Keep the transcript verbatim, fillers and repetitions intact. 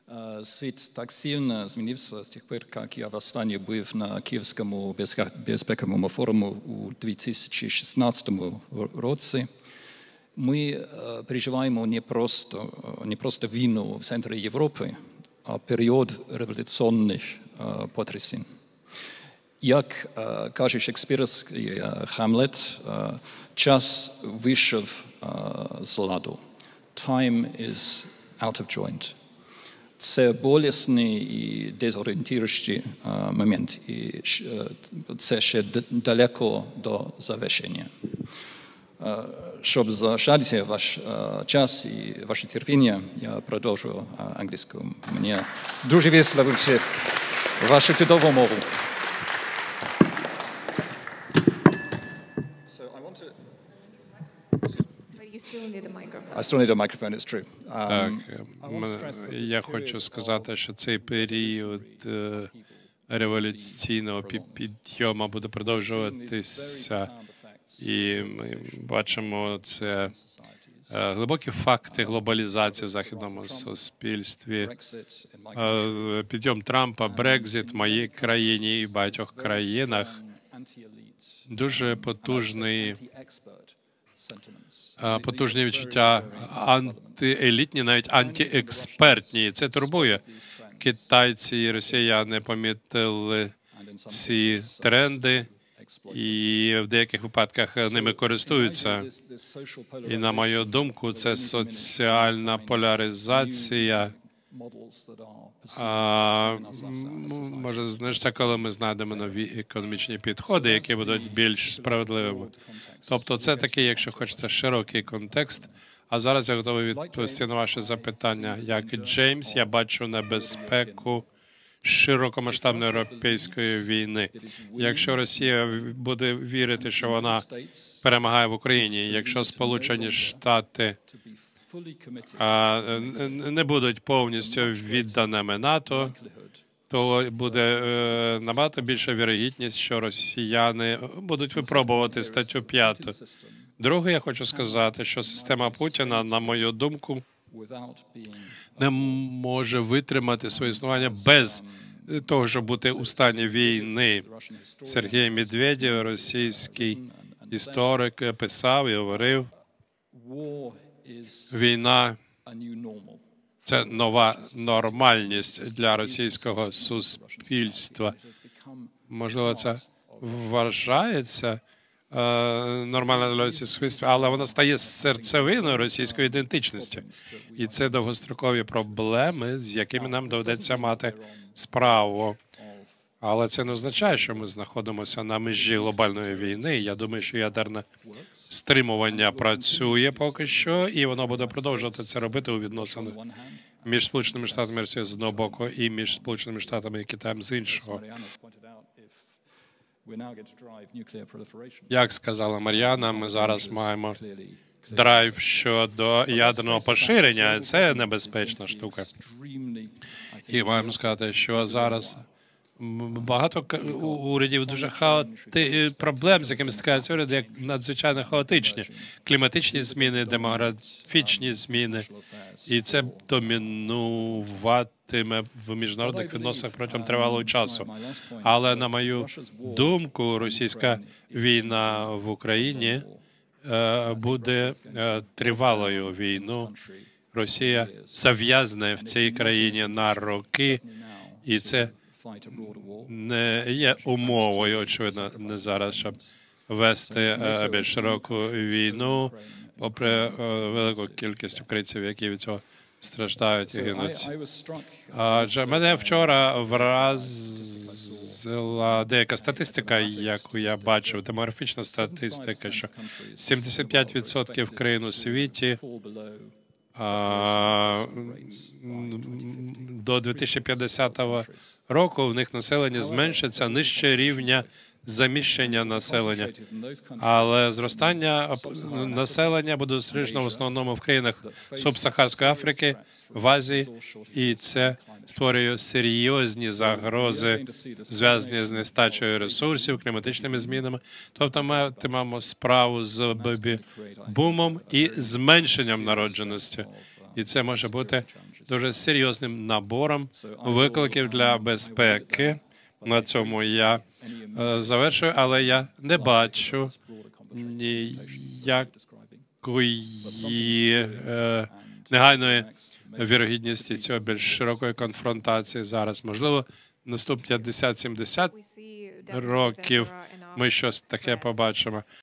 Світ так сильно змінився з тих пір, як я востаннє був на Київському безпековому форуму у дві тисячі шістнадцятому році. Ми переживаємо не просто, не просто війну в центрі Європи, а період революційних потрясінь. Як каже шекспірський Хамлет, час вийшов з ладу. Time is out of joint. Це болісний і дезорієнтуючий момент, і це ще далеко до завершення. Щоб заощадити ваш час і ваше терпіння, я продовжу англійську. Мені дуже весело вивчити вашу чудову мову. You still need a microphone. I still need a microphone, it's true. Так, я хочу сказати, що цей період революційного підйому буде продовжуватися, і ми бачимо це глибокі факти глобалізації в західному суспільстві. Підйом Трампа, Брекзит в моїй країні і в багатьох країнах дуже потужний потужні відчуття антиелітні, навіть антиекспертні. Це турбує. Китайці і росіяни помітили ці тренди і в деяких випадках ними користуються. І, на мою думку, це соціальна поляризація. А, може, знаєш, коли ми знайдемо нові економічні підходи, які будуть більш справедливими. Тобто це такий, якщо хочете, широкий контекст. А зараз я готовий відповісти на ваше запитання. Як Джеймс, я бачу небезпеку широкомасштабної європейської війни. Якщо Росія буде вірити, що вона перемагає в Україні, якщо Сполучені Штати не будуть повністю відданими НАТО, то буде набагато більша вірогідність, що росіяни будуть випробувати статтю п'яту. Друге, я хочу сказати, що система Путіна, на мою думку, не може витримати своє існування без того, щоб бути у стані війни. Сергій Медведєв, російський історик, писав і говорив, війна – це нова нормальність для російського суспільства. Можливо, це вважається нормально для російського суспільства, але вона стає серцевиною російської ідентичності. І це довгострокові проблеми, з якими нам доведеться мати справу. Але це не означає, що ми знаходимося на межі глобальної війни. Я думаю, що ядерне стримування працює поки що, і воно буде продовжувати це робити у відносинах між Сполученими Штатами і Росією з одного боку і між Сполученими Штатами і Китаєм з іншого. Як сказала Мар'яна, ми зараз маємо драйв щодо ядерного поширення. Це небезпечна штука. І маємо сказати, що зараз багато урядів дуже хаоти... проблем, з якими стикаються уряди, як надзвичайно хаотичні. Кліматичні зміни, демографічні зміни. І це домінуватиме в міжнародних відносинах протягом тривалого часу. Але, на мою думку, російська війна в Україні буде тривалою війною. Росія зав'язне в цій країні на роки, і це не є умовою, очевидно, не зараз, щоб вести більш широку війну, попри велику кількість українців, які від цього страждають і гинуть. Адже мене вчора вразила деяка статистика, яку я бачив, демографічна статистика, що сімдесят п'ять відсотків країн у світі до дві тисячі п'ятдесятого року в них населення зменшиться нижче рівня заміщення населення. Але зростання населення буде зустрічено в основному в країнах Субсахарської Африки, в Азії, і це створює серйозні загрози, зв'язані з нестачею ресурсів, кліматичними змінами. Тобто ми матимемо справу з бебі-бумом і зменшенням народженості. І це може бути дуже серйозним набором викликів для безпеки. На цьому я е, завершую, але я не бачу ніякої е, негайної вірогідності цього більш широкої конфронтації зараз. Можливо, наступні п'ятдесят-сімдесят років ми щось таке побачимо.